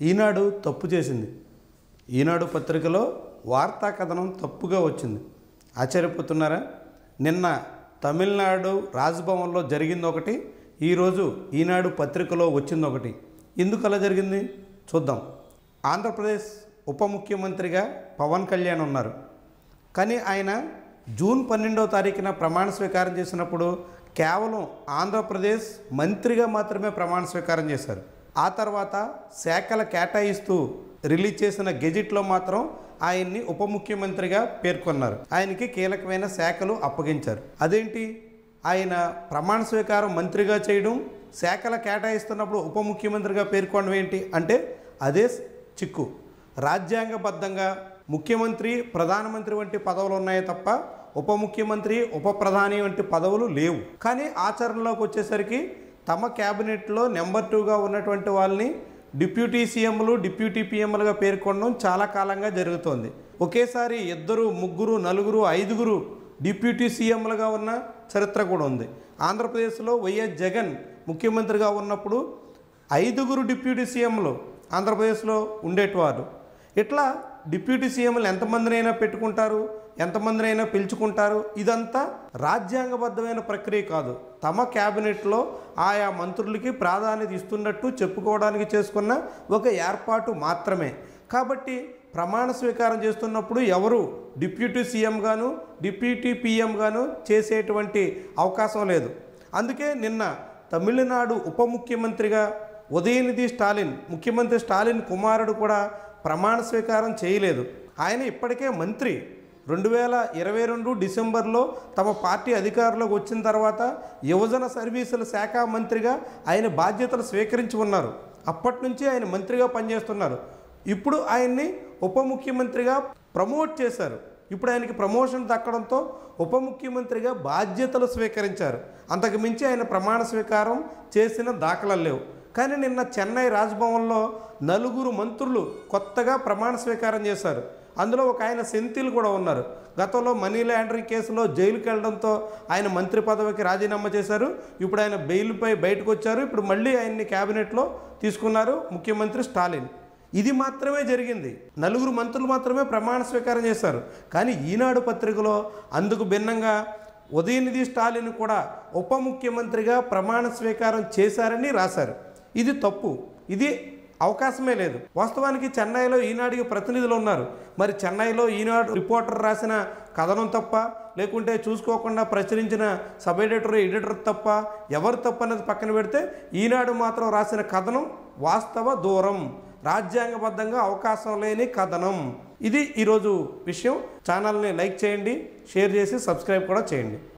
ఈనాడు తప్పు చేసింది. ఈనాడు పత్రికలో వార్తా కథనం తప్పుగా వచ్చింది. ఆశ్చర్యపోతున్నారా? నిన్న తమిళనాడు రాజ్భవన్లో జరిగింది ఒకటి, ఈరోజు ఈనాడు పత్రికలో వచ్చింది ఒకటి. ఎందుకు అలా జరిగింది చూద్దాం. ఆంధ్రప్రదేశ్ ఉప ముఖ్యమంత్రిగా పవన్ కళ్యాణ్ ఉన్నారు. కానీ ఆయన జూన్ 12వ తారీఖున ప్రమాణ స్వీకారం చేసినప్పుడు కేవలం ఆంధ్రప్రదేశ్ మంత్రిగా మాత్రమే ప్రమాణ స్వీకారం చేశారు. ఆ తర్వాత శాఖలు కేటాయిస్తూ రిలీజ్ చేసిన గెజిట్లో మాత్రం ఆయన్ని ఉప ముఖ్యమంత్రిగా పేర్కొన్నారు. ఆయనకి కీలకమైన శాఖలు అప్పగించారు. అదేంటి, ఆయన ప్రమాణ స్వీకారం మంత్రిగా చేయడం, శాఖలు కేటాయిస్తున్నప్పుడు ఉప ముఖ్యమంత్రిగా పేర్కొనడం ఏంటి అంటే అదే చిక్కు. రాజ్యాంగబద్ధంగా ముఖ్యమంత్రి, ప్రధానమంత్రి వంటి పదవులు ఉన్నాయే తప్ప ఉప ముఖ్యమంత్రి, ఉప ప్రధాని వంటి పదవులు లేవు. కానీ ఆచరణలోకి వచ్చేసరికి తమ క్యాబినెట్లో నెంబర్ 2గా ఉన్నటువంటి వాళ్ళని డిప్యూటీ సీఎంలు, డిప్యూటీ పీఎంలుగా పేర్కొనడం చాలా కాలంగా జరుగుతోంది. ఒకేసారి 2, 3, 4, 5 డిప్యూటీ సీఎంలుగా ఉన్న చరిత్ర కూడా ఉంది. ఆంధ్రప్రదేశ్లో వైఎస్ జగన్ ముఖ్యమంత్రిగా ఉన్నప్పుడు 5 డిప్యూటీ సీఎంలు ఆంధ్రప్రదేశ్లో ఉండేటివారు. ఇట్లా డిప్యూటీ సీఎంలు ఎంతమందినైనా పెట్టుకుంటారు, ఎంతమందినైనా పిలుచుకుంటారు. ఇదంతా రాజ్యాంగబద్ధమైన ప్రక్రియ కాదు. తమ క్యాబినెట్లో ఆయా మంత్రులకి ప్రాధాన్యత ఇస్తున్నట్టు చెప్పుకోవడానికి చేసుకున్న ఒక ఏర్పాటు మాత్రమే. కాబట్టి ప్రమాణ స్వీకారం చేస్తున్నప్పుడు ఎవరు డిప్యూటీ సీఎం గాను, డిప్యూటీ పీఎం గాను చేసేటువంటి అవకాశం లేదు. అందుకే నిన్న తమిళనాడు ఉప ముఖ్యమంత్రిగా ఉదయనిధి స్టాలిన్, ముఖ్యమంత్రి స్టాలిన్ కుమారుడు కూడా ప్రమాణ స్వీకారం చేయలేదు. ఆయన ఇప్పటికే మంత్రి. 2022 డిసెంబర్లో తమ పార్టీ అధికారంలోకి వచ్చిన తర్వాత యువజన సర్వీసుల శాఖ మంత్రిగా ఆయన బాధ్యతలు స్వీకరించి ఉన్నారు. అప్పటి నుంచి ఆయన మంత్రిగా పనిచేస్తున్నారు. ఇప్పుడు ఆయన్ని ఉప ముఖ్యమంత్రిగా ప్రమోట్ చేశారు. ఇప్పుడు ఆయనకి ప్రమోషన్ దక్కడంతో ఉప ముఖ్యమంత్రిగా బాధ్యతలు స్వీకరించారు. అంతకు మించి ఆయన ప్రమాణ స్వీకారం చేసిన దాఖలాలు లేవు. కానీ నిన్న చెన్నై రాజ్భవన్లో 4 మంత్రులు కొత్తగా ప్రమాణ స్వీకారం చేశారు. అందులో ఒక ఆయన సెంథిల్ కూడా ఉన్నారు. గతంలో మనీ లాండరింగ్ కేసులో జైలుకి వెళ్ళడంతో ఆయన మంత్రి పదవికి రాజీనామా చేశారు. ఇప్పుడు ఆయన బెయిల్పై బయటకు వచ్చారు. ఇప్పుడు మళ్ళీ ఆయన్ని క్యాబినెట్లో తీసుకున్నారు ముఖ్యమంత్రి స్టాలిన్. ఇది మాత్రమే జరిగింది. 4 మంత్రులు మాత్రమే ప్రమాణ స్వీకారం చేశారు. కానీ ఈనాడు పత్రికలో అందుకు భిన్నంగా ఉదయనిధి స్టాలిన్ కూడా ఉప ముఖ్యమంత్రిగా ప్రమాణ స్వీకారం చేశారని రాశారు. ఇది తప్పు. ఇది అవకాశమే లేదు. వాస్తవానికి చెన్నైలో ఈనాడుకి ప్రతినిధులు ఉన్నారు. మరి చెన్నైలో ఈనాడు రిపోర్టర్ రాసిన కథనం తప్ప, లేకుంటే చూసుకోకుండా ప్రచురించిన సబ్ ఎడిటర్ తప్ప, ఎవరు తప్ప అనేది పక్కన పెడితే ఈనాడు మాత్రం రాసిన కథనం వాస్తవ దూరం, రాజ్యాంగబద్ధంగా అవకాశం లేని కథనం. ఇది ఈరోజు విషయం. ఛానల్ని లైక్ చేయండి, షేర్ చేసి సబ్స్క్రైబ్ కూడా చేయండి.